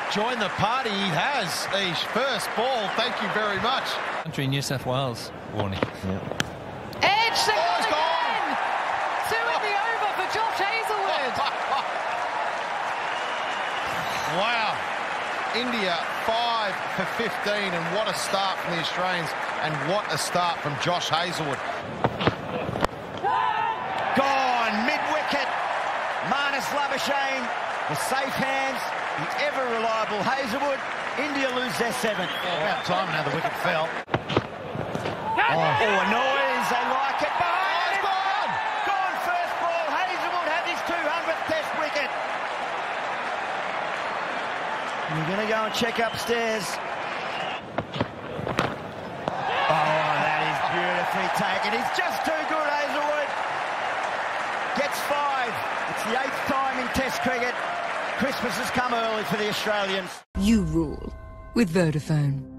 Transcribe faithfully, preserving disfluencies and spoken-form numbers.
join the party. He has his first ball. Thank you very much. Country New South Wales warning. Yeah. Edge the Oh, goal it's again. Two in the over for Josh Hazlewood. Wow. India five for fifteen, and what a start from the Australians, and what a start from Josh Hazlewood. Gone, mid-wicket. Marnus Labuschagne, the safe hands, the ever-reliable Hazlewood. India lose their seventh. Oh, about time now the wicket fell. Oh, oh a noise, they like it. Behind him. Gone! Gone first ball. Hazlewood had his two hundredth Test wicket. We're going to go and check upstairs. Oh, that is beautifully taken. He's just too good, Hazlewood. Gets five. It's the eighth time in Test cricket. Christmas has come early for the Australians. You rule with Vodafone.